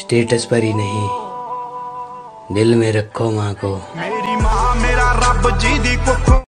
Status पर ही नहीं, दिल में रखो माँ को। मेरी माँ मेरा रब जी दी कुख